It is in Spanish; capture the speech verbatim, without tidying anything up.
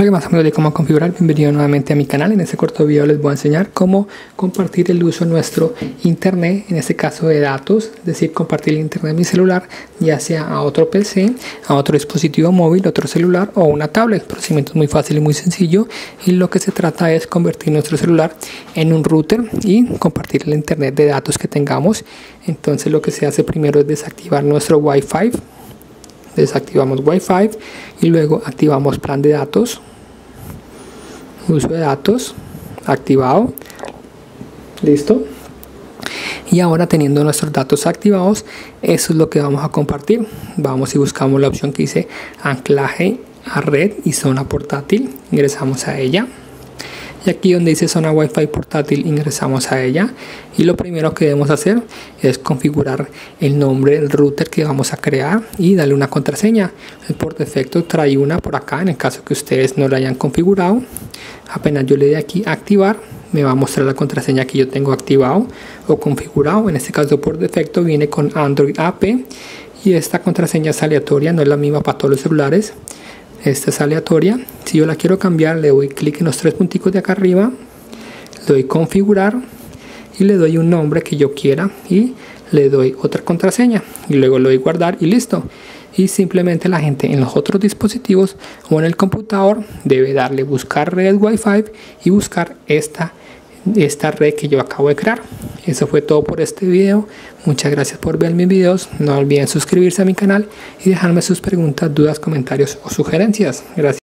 Hola, ¿qué más amigos de cómo configurar? Bienvenido nuevamente a mi canal. En este corto video les voy a enseñar cómo compartir el uso de nuestro internet, en este caso de datos, es decir, compartir el internet de mi celular, ya sea a otro P C, a otro dispositivo móvil, otro celular o una tablet. El procedimiento es muy fácil y muy sencillo, y lo que se trata es convertir nuestro celular en un router y compartir el internet de datos que tengamos. Entonces lo que se hace primero es desactivar nuestro Wi-Fi. Desactivamos Wi-Fi y luego activamos plan de datos, uso de datos activado, listo. Y ahora, teniendo nuestros datos activados, eso es lo que vamos a compartir. Vamos y buscamos la opción que dice anclaje a red y zona portátil, ingresamos a ella. Y aquí donde dice zona Wi-Fi portátil, ingresamos a ella, y lo primero que debemos hacer es configurar el nombre del router que vamos a crear y darle una contraseña. Por defecto trae una por acá, en el caso que ustedes no la hayan configurado. Apenas yo le dé aquí a activar, me va a mostrar la contraseña que yo tengo activado o configurado. En este caso por defecto viene con Android A P, y esta contraseña es aleatoria, no es la misma para todos los celulares. Esta es aleatoria. Si yo la quiero cambiar, le doy clic en los tres punticos de acá arriba, le doy configurar y le doy un nombre que yo quiera y le doy otra contraseña y luego le doy guardar y listo. Y simplemente la gente en los otros dispositivos o en el computador debe darle buscar red Wi-Fi y buscar esta esta red que yo acabo de crear. Eso fue todo por este video. Muchas gracias por ver mis videos. No olviden suscribirse a mi canal y dejarme sus preguntas, dudas, comentarios o sugerencias. Gracias.